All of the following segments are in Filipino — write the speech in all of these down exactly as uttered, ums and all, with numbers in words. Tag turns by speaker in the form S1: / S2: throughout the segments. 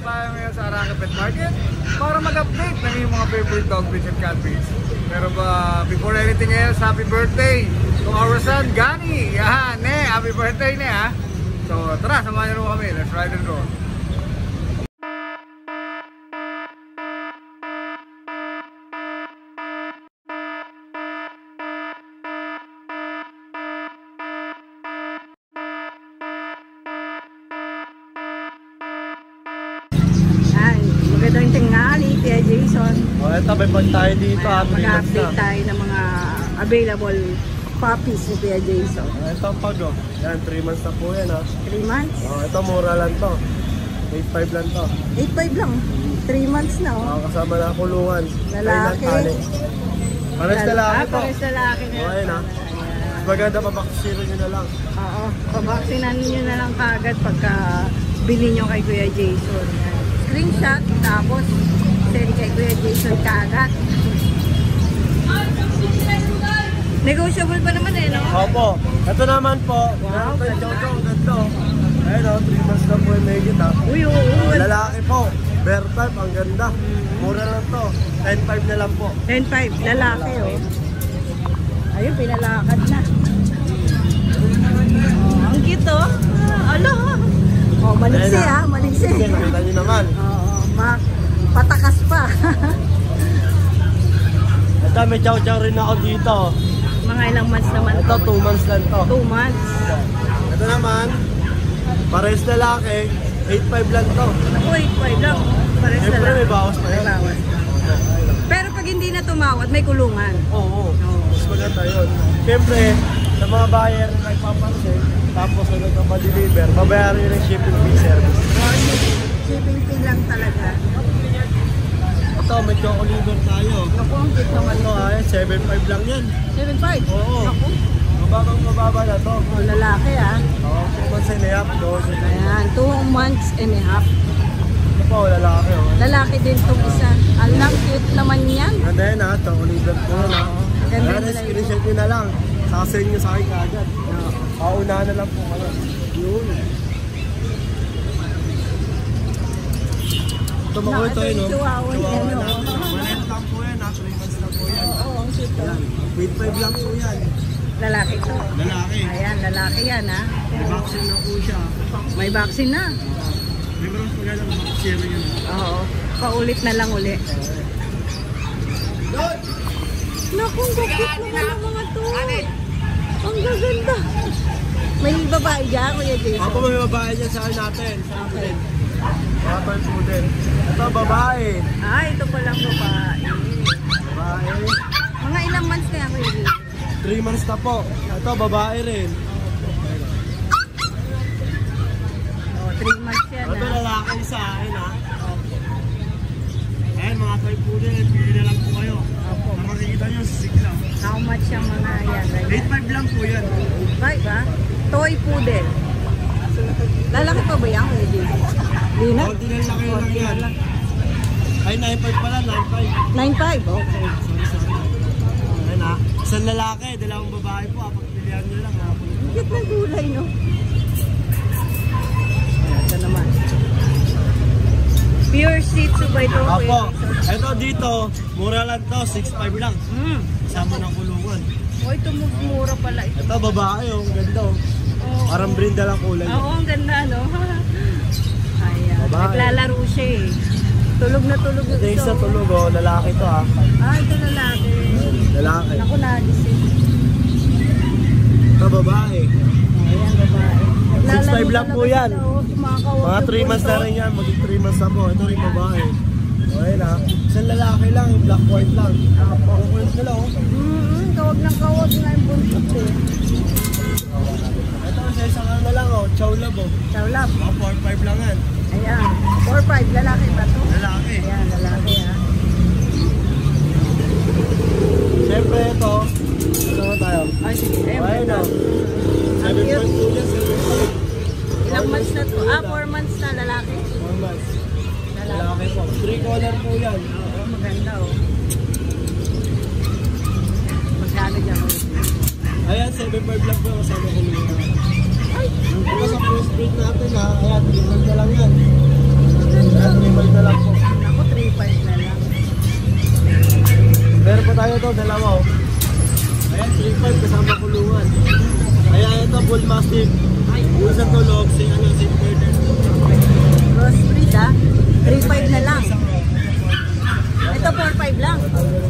S1: tayo ngayon sa Arranque Pet Market para mag-update ng yung mga favorite dog breeds and cat breeds. Pero ba, before anything else, happy birthday to our son, Gani! Yan, ne, happy birthday ne ha! So tara, samahan niyo kami, let's ride and roll!
S2: Magandang tingali, Kuya Jason.
S1: O, oh, ito, may pag tayo dito.
S2: Mag-update tayo ng mga available puppies ni Kuya Jason.
S1: Oh, ito ang pag, oh. Yan, three months na po yan, ha.
S2: three months?
S1: Oh, ito, mura lang to. eight five lang to.
S2: eight five lang? three months na, oh.
S1: Oh, kasama na kulungan.
S2: Lalaki.
S1: Pares lalaki
S2: ah,
S1: po.
S2: Pares lalaki na.
S1: Oh, ayun, ha. Maganda, pabaksino nyo na lang. Oo,
S2: pabaksinan nyo na lang kaagad pagka bili nyo kay Kuya Jason. Yan. Screenshot, tapos send kay Kuya Jason kaagad. Negotiable pa naman eh, no?
S1: Opo. Ito naman po.
S2: Wow,
S1: ganda. Ang ganda. Ayun o, three months na po yung may kita.
S2: Uy, oo. Oh,
S1: lalaki po. Bear type, ang ganda. Mura lang to. ten five na lang po.
S2: ten five, lalaki oh. Ayun, pinalakad na. Oh, ang cute oh. Alo. Oh, maliksi ha, maliksi.
S1: Nakita nyo naman.
S2: Oo, ma patakas pa.
S1: Ito, may chow-chow rin ako dito.
S2: Mga ilang months naman.
S1: Ito, two months lang to.
S2: two months.
S1: Ito naman, pares lalaki, eight five lang to.
S2: Ako, eight five lang. Pares lalaki.
S1: Siyempre, may bawas pa yan.
S2: May bawas. Pero pag hindi na tumawad, may kulungan.
S1: Oo, oo. Mas maganda yun. Siyempre, sa mga buyer na nagpapansin, tapos ano ito ma-deliver, babayaran yun ng shipping fee service.
S2: Shipping fee lang talaga.
S1: Ito, may choco-liver tayo.
S2: Ako, ang cute naman
S1: ito. Ay, seven five lang yan.
S2: seven five?
S1: Oo.
S2: Ako.
S1: Mababang mababa na to.
S2: Oh, lalaki ah.
S1: Oo, two months and a half.
S2: Ayan, two months and a half.
S1: Ito po, lalaki. Oh.
S2: Lalaki din itong isa. Alam, cute naman yan.
S1: Ganda yan ha, choco-liver po yan ha.
S2: Ganda
S1: yan, screenshot nyo na lang. Sasend nyo sa akin kaagad. Paunahan na lang po kayo. Yun. Ito mo ko ito yun, no?
S2: Chihuahua yan, no?
S1: Malet lang po yan, ha? three months lang po yan.
S2: Oo, ang cute.
S1: eight five lang po yan.
S2: Lalaki ito.
S1: Lalaki.
S2: Ayan, lalaki yan, ha?
S1: May vaccine na po siya.
S2: May vaccine na.
S1: May maraming pagkala ng vaccine yun.
S2: Oo. Paulit na lang uli. Naku, ang cute naman ang mga to. Ang gaganda. May babae dyan, Kuya Jason?
S1: Ako may babae dyan sa akin natin. Okay. Mga toy poodle. Ito, babae.
S2: Ah, ito palang babae.
S1: Babae.
S2: Mga ilang months na yan, Kuya Jason?
S1: three months na po. Ito, babae rin.
S2: Oh, three months yan,
S1: Ito,
S2: ha?
S1: lalaki sa akin, ha? Ayan, mga toy poodle. Pili na lang po kayo.
S2: Opo.
S1: Makikita nyo, sigla.
S2: How much yung mga yan?
S1: eight five lang po yan.
S2: eight five, ha? Toy poodle. Lalaki pa ba yan, Kuya Jason? Di na?
S1: Ordinary laki lang yan. Ay, nine five pala, nine five.
S2: nine five, okay.
S1: Sorry, sorry. Ayan ha. Isang lalaki, dalawang babae po. Pagpilihan nyo lang ha.
S2: Ang cute ng gulay, no? Ayan, ito naman. Pure Shih Tzu ba ito?
S1: Apo, ito dito, mura lang to, six five lang.
S2: Hmm.
S1: Kasama ng kulungan.
S2: Oh, ito mura pala ito.
S1: Ito, babae oh, ang ganda oh.
S2: Oh.
S1: Parang brinda lang kulay.
S2: Oo, ang ganda, no? Ayan,
S1: Babae.
S2: naglalaro siya eh. Tulog na tulog
S1: Ito
S2: ito.
S1: yung sa tulog oh, lalaki to ha.
S2: Ah, ito lalaki.
S1: Lalaki.
S2: Ako nagising.
S1: Ito, babae.
S2: Ayan, babae.
S1: six five lang po yan.
S2: Mga
S1: Mga three months na rin yan, maging three months na po. Ito rin babae. Okay na. Isang lalaki lang, yung black white lang. Apo. Kukulit nila oh.
S2: Mm-hmm, kawag ng kawag na yung buntot eh.
S1: Ito, sa isang ano lang oh, chow lab oh.
S2: Chow lab.
S1: Mga four five lang yan.
S2: Ayan, four five, lalaki ba ito?
S1: Lalaki.
S2: Ayan, lalaki ha.
S1: Siyempre ito, ito tayo.
S2: Ay, sige.
S1: Ayun na. seven point two yan, seven point two.
S2: Ilang months na to? Ah, four months na lalaki.
S1: four months.
S2: Lalaki.
S1: Lalaki po. three color po yan.
S2: Oo, maganda oh. Magkano dyan?
S1: Ayan, seven five lang po. Kasama ko nila. Ay! Ito sa first breed natin ha. Ayan, tingnan ka lang yan. Ayan,
S3: five na lang po.
S2: Ako, three five na lang.
S3: Meron pa tayo to, dalawa oh. Ayan, three five kasama kulungan. Ayan, ito, bull mastiff. Yung sa tulog, si ano, si Burden.
S2: Crossbreed ah. three five na lang. Ito, four five lang.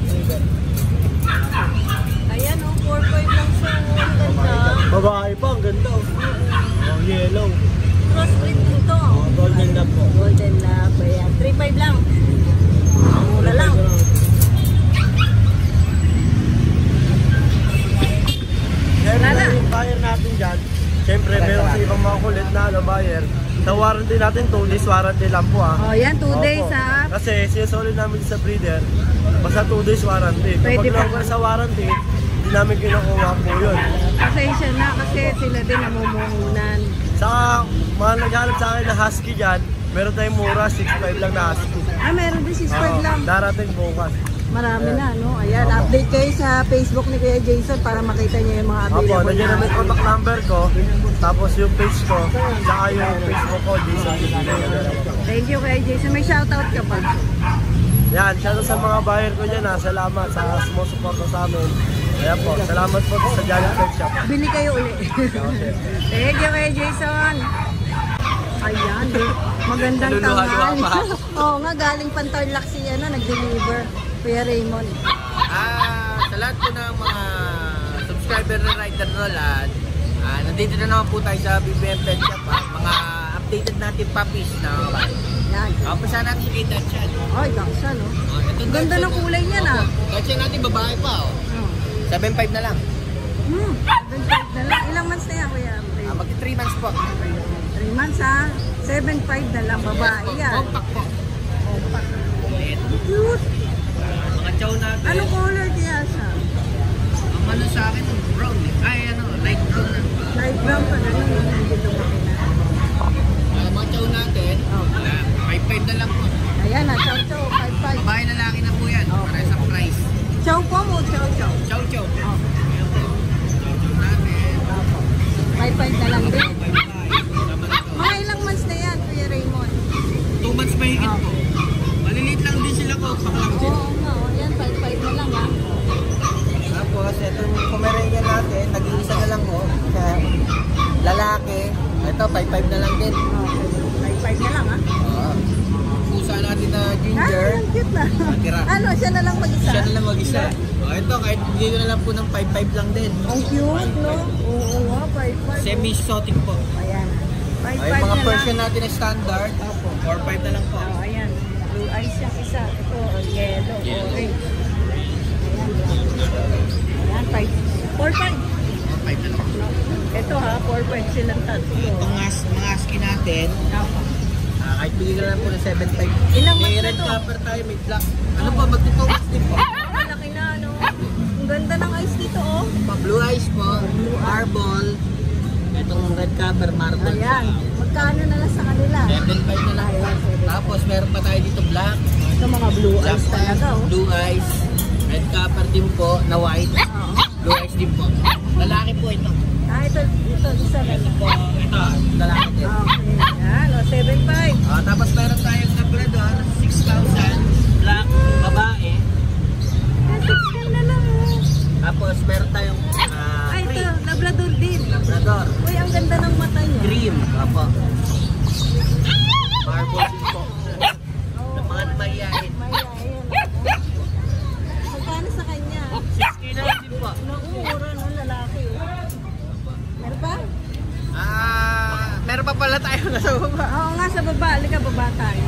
S2: Ayan oh, four five lang siya. Ang ganda.
S3: Babae pa, ang ganda oh. Oh, yellow.
S2: Crossbreed din to.
S3: Oh, golden lab po.
S2: Golden lab. Ayan, three five lang. Mura lang.
S3: Siyempre, yung buyer natin dyan, siyempre, meron sa ibang mga kulit na ano, buyer. Sa warranty natin, two days warranty lang po ah.
S2: Oh, yan, two
S3: Opo.
S2: days ha.
S3: Kasi sinusolid namin sa breeder, basta two days warranty.
S2: Pwede
S3: Kapag
S2: ba?
S3: lang sa warranty, hindi namin kinukuha po yun.
S2: Pasensya na kasi sila din namumuhunan.
S3: Saka, mga naghanap sa akin na husky dyan, meron tayong mura, six five lang na husky.
S2: Ah, meron din six five
S3: Oo,
S2: lang.
S3: darating bukas.
S2: Marami na, no? Ayan, update kayo sa Facebook ni Kuya Jason para makita niyo yung mga
S3: Opo,
S2: available
S3: nandiyan naman
S2: na.
S3: yung contact number ko, tapos yung page ko, saka yung Facebook ko, Jason.
S2: Thank you Kuya Jason. May shoutout ka pa?
S3: Yan, shoutout sa mga buyer ko dyan ha. Salamat sa sumusuporta sa amin. Ayan po, salamat po sa Janet Pet Shop.
S2: Bili kayo uli. Thank you Kuya Jason. Ayan, eh. Magandang tanghal. Oo nga, galing Pantarlac si ano, nag-deliver. Kuya Raymond.
S4: Ah, sa lahat po ng mga subscriber na Rider Roland, ah, nandito na naman po tayo sa B B M Pet Shop. Ah, mga updated natin puppies na babae.
S2: Yan.
S4: Kapasa natin kay Dacia.
S2: Ay, gangsa, no?
S4: Ah, itong
S2: Ganda
S4: Dacia
S2: ng kulay niyan,
S4: Opo,
S2: ah.
S4: Dacia natin babae pa, oh.
S2: Oh.
S4: seven five na lang.
S2: Hmm, seven five na lang. Ilang months na yan, Kuya?
S4: Ah, magti three months po.
S2: three months, ha? seven five na lang, babae yan.
S4: Compact po.
S2: Compact.
S4: Ayan.
S2: Cute.
S4: Mga chow natin.
S2: Anong color kaya siya?
S4: Ang ano sa akin, brown eh. Ay, ano, light brown na.
S2: Light brown pa na lang. Hindi lumaki na.
S4: Ah, mga chow natin,
S2: Oh.
S4: ah, five five na lang po.
S2: Ayan na, chow chow, five five.
S4: Babae lalaki na po yan.
S2: Okay.
S4: Para sa price.
S2: Chow po mo, chow chow.
S4: Chow chow.
S2: Oh.
S4: Ayan po. Chow chow natin.
S2: five five na lang din.
S4: Bye bye. Tama na to.
S2: Mga ilang months na yan, Kuya Raymond?
S4: Two months mahigit
S2: Ah.
S4: po. Maliliit lang din sila ko. Paklang
S2: Oo,
S4: din.
S2: oo nga. Oh, yan, five five na lang ha.
S4: Tapos, itong Pomeranian natin, nag-iisa na lang po. Sa lalaki. Ito, five five na lang din.
S2: Okay. five five na lang ha.
S4: Oo. Pusa natin na
S2: Ah,
S4: ginger.
S2: ang cute na.
S4: Tira.
S2: Ano, siya na lang mag-isa?
S4: Siya na lang mag-isa. Oh, ito, kahit dito na lang po ng five five lang din.
S2: Ang cute, no? Oo nga, five five.
S4: Semi-exotic po.
S2: Ayan. five
S4: Ay,
S2: five
S4: mga
S2: na
S4: Persian
S2: lang.
S4: natin na standard. four five na lang po.
S2: Oh, ayan. Blue eyes yung isa. Ito, oh, yellow,
S4: Yellow.
S2: orange. Ayan, five. four five.
S4: four five na lang.
S2: Ito ha, four five silang tatlo.
S4: Itong as- mga husky natin,
S2: Ako.
S4: ah, kahit bigyan ka na lang po ng seven five.
S2: Ilang
S4: May
S2: months na
S4: red
S2: to?
S4: copper tayo, may black. Ano po, magti-two months din po.
S2: Malaki na, ano? Ang ganda ng eyes dito, oh.
S4: Pa blue eyes po, marble. Itong red copper, marble.
S2: Ayan. Magkano na lang sa kanila?
S4: seven five na lang.
S2: Ayan, seven.
S4: Tapos meron pa tayo dito black.
S2: Ito mga blue
S4: Black
S2: eyes talaga, oh.
S4: blue eyes. Red copper din po, na white.
S2: Oo.
S4: Blue eyes din po. Lalaki po ito.
S2: Ah, ito, ito, isa na
S4: Ito po, ito, lalaki din.
S2: Okay. Ayan, oh, seven five.
S4: Ah, tapos meron tayong Labrador, six thousand. Black, babae.
S2: Ah, six K na lang, oh.
S4: Tapos meron tayong ah,
S2: Ay, ito,
S4: cream.
S2: Labrador din.
S4: Labrador.
S2: Uy, ang ganda ng mata niya.
S4: Cream. Apo. Marble din po. Ng mga mayayain.
S2: May ayan. Magkano sa kanya?
S4: six K na lang din po.
S2: Naku, mura no, lalaki. Oh. Meron pa?
S4: Ah, meron pa pala tayo nasa baba.
S2: Oo nga, sa baba. Halika, baba tayo.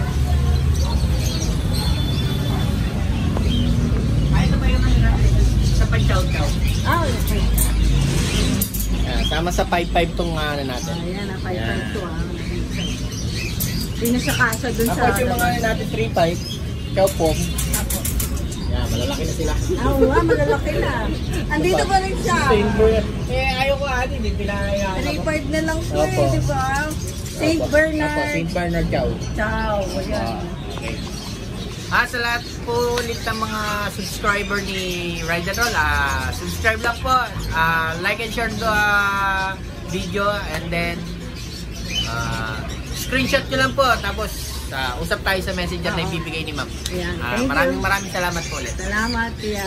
S4: Ay, ito ba yung natin? Sa pa-chow-chow.
S2: Ah, okay.
S4: Ah, tama sa five five tong ano natin.
S2: Ayan, ah, five
S4: Yan.
S2: five to ah. Hindi na siya kasha dun sa...
S4: Tapos yung mga ano natin three five, chow po.
S2: Apo.
S4: Yan, malalaki na sila.
S2: Ah, oo nga, malalaki na. Andito pa rin siya.
S4: Saint Bernard. Eh, ayaw ko ani, hindi pinahayaan
S2: three
S4: ako.
S2: five na lang po eh,
S4: Opo.
S2: di ba? Saint
S4: Opo.
S2: Bernard.
S4: Opo, Saint Bernard chow.
S2: Ciao. Ayan.
S4: Okay. Ah, sa lahat po ulit ng mga subscriber ni Ride and Roll, ah, subscribe lang po. Ah, like and share the video and then ah, screenshot nyo lang po. Tapos sa usap tayo sa messenger na
S2: Oo.
S4: ibibigay ni ma'am.
S2: Ayan.
S4: Ah,
S2: Thank
S4: maraming
S2: you.
S4: maraming salamat po ulit.
S2: Salamat, Tia.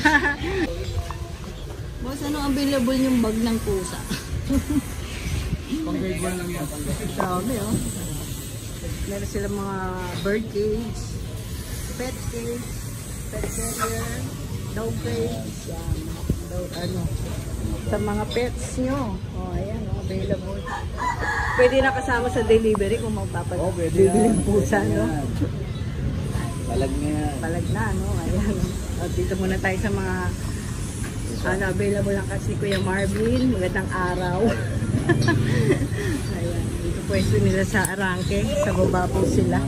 S2: Boss, ano available yung bag ng pusa? Grabe, oh. Meron sila mga bird cage, pet cage, pet carrier, dog cage, yan. Dog, ano, sa mga pets nyo. Oh, ayan, oh, available. Pwede na kasama sa delivery kung magpapadala.
S3: Oh, pwede
S2: Bibili
S3: yan.
S2: ng pusa, no?
S3: Talag na yan.
S2: Palag na, no? Ayan. At dito muna tayo sa mga ano, available lang kasi Kuya Marvin. Magandang araw. Ayan. Dito pwesto nila sa Arranque. Sa baba po sila.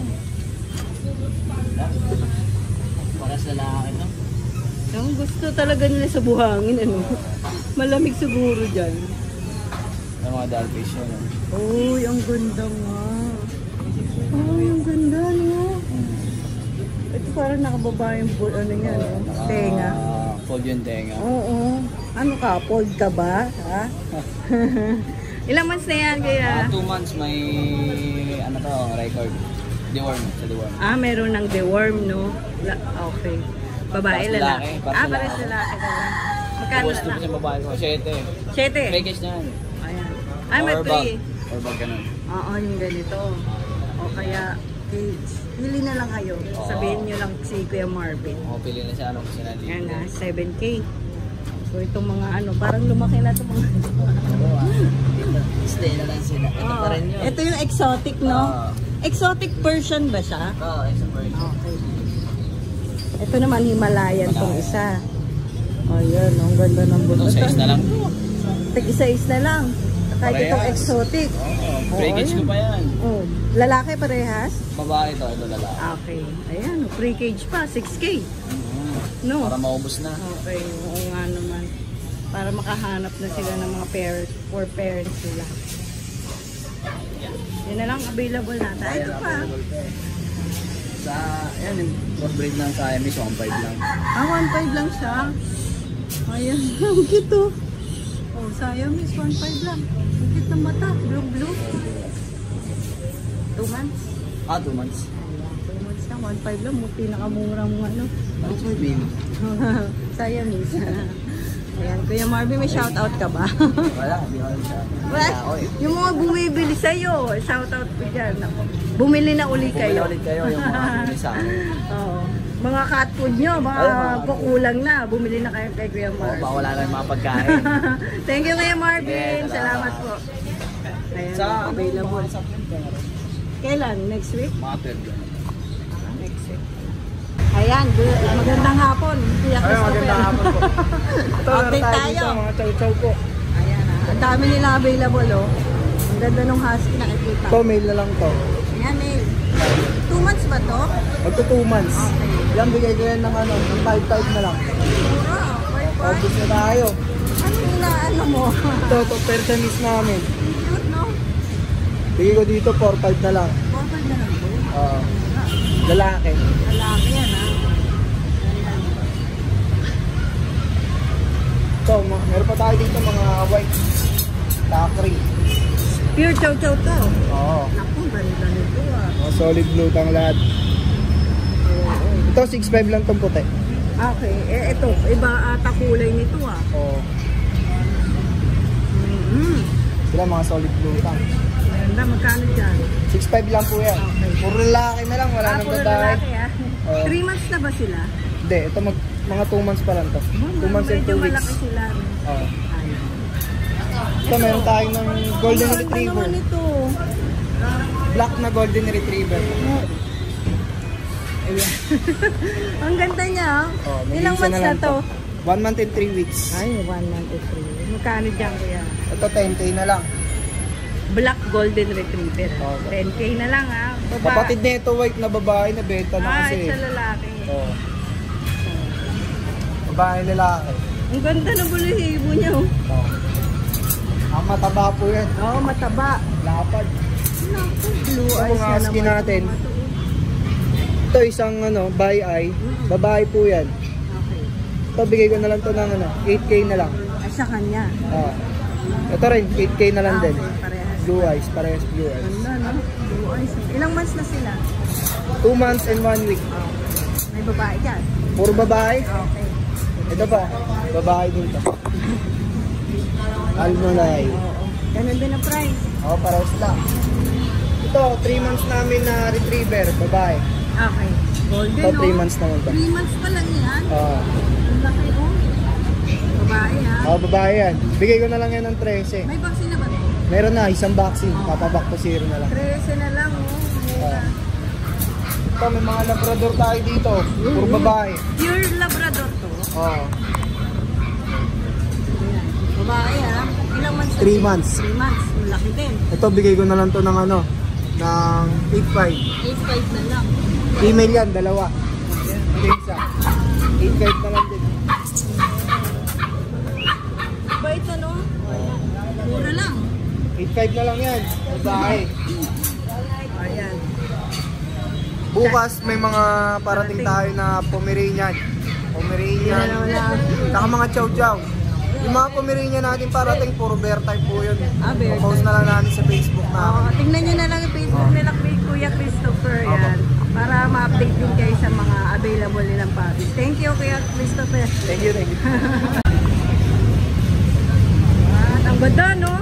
S3: Para sa lalaki, no?
S2: Ang gusto talaga nila sa buhangin, ano? Malamig siguro dyan.
S3: Yung mga darkfish yun.
S2: Uy, ang ganda nga. Uy, ang ganda, no? Ito parang nakababa yung bull, ano niya, no? Tenga.
S3: Ah, fold yung tenga.
S2: Oo. Ano ka? Fold ka ba? Ha? Ilang months na yan, kaya?
S3: Ah, two months may ano to, record. Deworm, sa deworm.
S2: Ah, meron ng deworm, no? La okay. Babae,
S3: Para sa
S2: lalaki.
S3: lalaki, para
S2: Ah,
S3: sa
S2: para sa
S3: lalaki.
S2: lalaki ka lang. Magkano
S3: Gusto
S2: na?
S3: ko sa babae ko, siyete.
S2: Siyete.
S3: Package na yan.
S2: Ayan. Ay, may
S3: Or
S2: free.
S3: bag. Or bag ganun.
S2: Oo, yung ganito. O kaya, cage. Pili na lang kayo.
S3: Oo.
S2: Sabihin nyo lang si Kuya Marvin.
S3: O, pili na siya anong gusto na
S2: Yan
S3: dito.
S2: na, seven K. So, itong mga ano, parang lumaki na itong mga...
S3: Stay na lang sila. Ito
S2: Oo.
S3: pa rin yun.
S2: Ito yung exotic, no?
S3: Oo.
S2: Exotic Persian ba siya?
S3: Oo, it's a bird.
S2: Okay. Ito naman Himalayan tong isa. Oh, yun. Ang ganda ng buto.
S3: Ito, size na lang.
S2: Tag-isa-is na lang. Kahit
S3: Parehas.
S2: itong exotic.
S3: Oo, package ko pa yan.
S2: Oh, lalaki parehas?
S3: Babae to, ito lalaki.
S2: Okay. Ayan, pre-cage pa. six K.
S3: Mhm.
S2: No?
S3: Para maubos na.
S2: Okay, oo nga naman. Para makahanap na sila ng mga parents for parents nila. Yan na lang available na. Ito pa.
S3: Sa, yan yung crossbreed ng Siamese, one five lang.
S2: Ah, one five lang siya. Ayan, ang cute oh. Oh, Siamese, one five lang. Ang cute ng mata, blue-blue. two months.
S3: Ah, two months.
S2: Ayan, two months lang, one five lang. Pinakamurang ano.
S3: Ano sa baby?
S2: Siamese. Ayan, Kuya Marvin, may shoutout ka ba?
S3: Wala, di ko siya.
S2: What? Yung mga bumibili sa'yo, shoutout ko dyan. Ako. Bumili na uli
S3: Bumili
S2: kayo.
S3: ulit kayo yung mga bumili sa akin.
S2: Oo. Mga cat food nyo, mga
S3: Ay, mga cat food.
S2: kukulang na. Bumili na kayo kay Kuya
S3: Oh,
S2: Marvin.
S3: baka wala na yung mga pagkain.
S2: Thank you, Kuya Marvin.
S3: Yes,
S2: Salamat po. Ayan,
S3: Sa
S2: available.
S3: Sa
S2: Kailan? Next week?
S3: mga third.
S2: Ah, next week. Ayan, good- magandang hapon. Kuya
S1: Ay,
S2: Christopher.
S1: magandang hapon po. Ito, meron
S2: Update
S1: tayo
S2: tayo.
S1: dito, mga chow-chow po.
S2: Ayan, ah. Ang dami nila available, oh. Ang ganda nung husky nakikita.
S1: Ito, mail na lang to.
S2: Ayan, eh. Two months ba to?
S1: Magto two months.
S2: Okay.
S1: Yan, bigay ko yan ng ano, ng five five na lang.
S2: Wow, five five.
S1: Obvious na tayo.
S2: Ano yung inaano mo?
S1: Ito, ito, Persianese namin.
S2: Cute, no?
S1: Bigay ko dito, four five na lang.
S2: four five na lang po.
S1: Uh, lalaki.
S2: Lalaki yan, ha? Ayan.
S1: Ito, ma- meron pa tayo dito mga white. Takri.
S2: Pure chow-chow to.
S1: Oo.
S2: Ako, ganda nito, ah.
S1: Mga solid blue tang lahat.
S2: Oo.
S1: Ito, six five lang tong puti.
S2: Okay, eh, ito, iba ata kulay nito, ah.
S1: Oo.
S2: Mm-hmm.
S1: Sila mga solid blue tang.
S2: Ganda, magkano dyan?
S1: six five lang po yan.
S2: Okay.
S1: Puro lalaki na lang, wala
S2: Ah,
S1: nang
S2: puro
S1: babae.
S2: lalaki, ah.
S1: Oo.
S2: Three months na ba sila?
S1: Hindi, ito mag, mga two months pa lang to. two months and
S2: Medyo
S1: two weeks.
S2: malaki sila, no?
S1: Oo.
S2: Ayun.
S1: Ito, meron tayong ng golden
S2: Ang ganda
S1: retriever.
S2: naman ito.
S1: Black na golden retriever.
S2: Ayan. Ang ganda niya, ah.
S1: Oh, may
S2: Ilang
S1: isa
S2: months na
S1: lang
S2: to?
S1: One month and three weeks.
S2: Ay, one month and three. Magkano dyan, kuya?
S1: Ito, ten K na lang.
S2: Black Golden Retriever.
S1: Oo.
S2: ten K na lang, ha? Baba.
S1: Kapatid na ito, white na babae na benta na
S2: Ah,
S1: kasi.
S2: sa lalaki.
S1: Oo. Babae lalaki.
S2: Ang ganda ng buluhibo niya, oh.
S1: Oo. Ang mataba po yan.
S2: Oo, mataba.
S1: Lapad.
S2: Naku, blue
S1: Ito,
S2: eyes
S1: mga
S2: na
S1: husky
S2: naman.
S1: natin.
S2: Mga to, oh.
S1: Ito isang ano, by eye. Babae po yan.
S2: Okay.
S1: Ito, bigay ko na lang to ng ano, eight K na lang.
S2: Ay, sa kanya.
S1: Oo. Ito rin, eight K na lang
S2: Ah,
S1: din.
S2: okay, parehas.
S1: Blue eyes, parehas blue eyes.
S2: Ganda, no? Blue Ay, so, ilang months na sila?
S3: two months and one week.
S2: May babae dyan.
S3: Puro babae.
S2: Okay.
S3: Ito pa, babae dito. Almonay.
S2: Oo. Ganun din ang price.
S3: Oo, pares lang. Ito, three months namin na retriever, babae.
S2: Okay. Golden,
S3: Ito, three
S2: no?
S3: months naman to.
S2: three months pa lang yan.
S3: Oo.
S2: Ang laki, oh. Babae, ha?
S3: Oo, babae yan. Bigay ko na lang yan ng thirteen.
S2: May vaccine na ba ito?
S3: Meron na, isang vaccine. Papaback to zero na lang.
S2: thirteen na lang, oh.
S3: Oo. Ito, may mga labrador tayo dito. Puro babae.
S2: Pure Labrador to.
S3: Oo.
S2: Ayan. Babae, ha? Ilang months na
S3: Three
S2: siya?
S3: months.
S2: three months. Malaki din.
S3: Ito, bigay ko na lang to ng ano, ng eight five.
S2: eight five na lang.
S3: Female yan, dalawa. Hindi isa. eight five na lang din.
S2: Bait na, no? Ayan. Mura lang.
S3: eight five na lang yan. Babae.
S2: Ayan.
S3: Bukas may mga parating tayo na Pomeranian. Pomeranian. Saka mga Chow Chow. Yung mga Pomeranian natin parating, puro bear type po yun.
S2: Ah, bear
S3: Post
S2: type.
S3: na lang natin sa Facebook
S2: Oo,
S3: namin.
S2: tingnan nyo na lang yung Facebook nila kay Kuya Christopher. Yan. Para ma-update din kayo sa mga available nilang puppies. Thank you, Kuya Christopher.
S3: Thank you, thank you.
S2: At ang ganda, no?